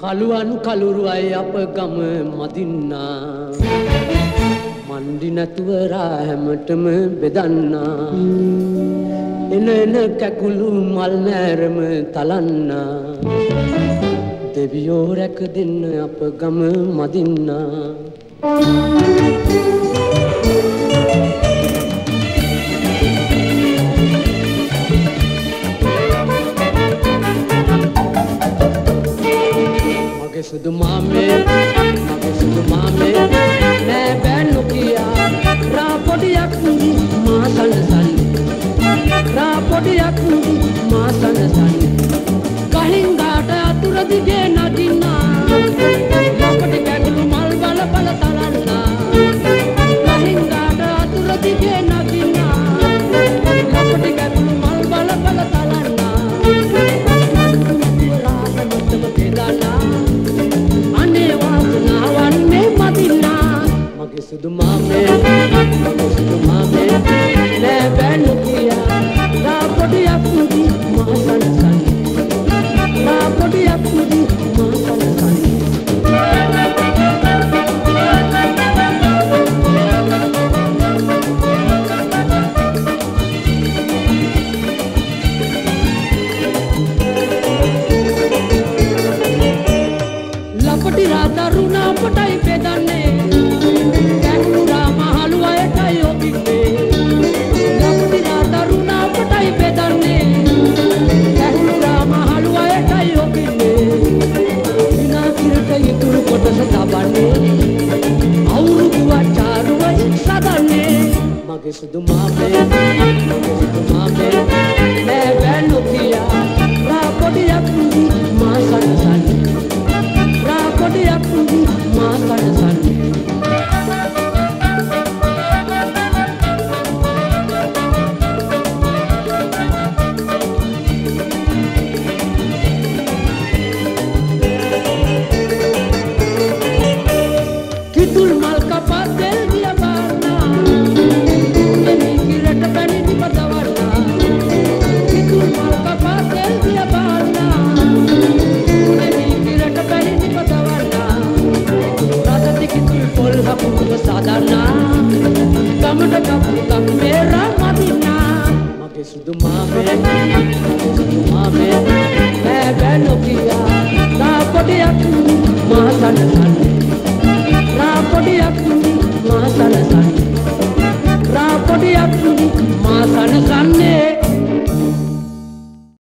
කළුවන් කළුරුවයි අප ගම මදින්නා මණ්ඩි නැතුව රා හැමටම බෙදන්නා එන එන කැකුළු මල් නෑරම තලන්නා දෙවියෝ රැක දෙන්න අප ගම මදින්නා සුදු මාමේ නෑ බෑනු කියා රා පොඩියක් මා සනසන්නේ රා පොඩියක් මා සනසන්නේ කහින් ගාට අතුර දිගේ නදින්නා අපට කැකුළු මල් බල බල තලන්නා කහින් ගාට අතුර දිගේ නදින්නා අපට කැකුළු මල් බල බල තලන්නා රාගමතම දෙදනා සුදු මාමේ නෑ බෑනු කියා රා පොඩියක් මා සනසන්නේ රා පොඩියක් මා සනසන්නේ ලපටි රා දරුණා පොටයි බෙදන්නේ සුදු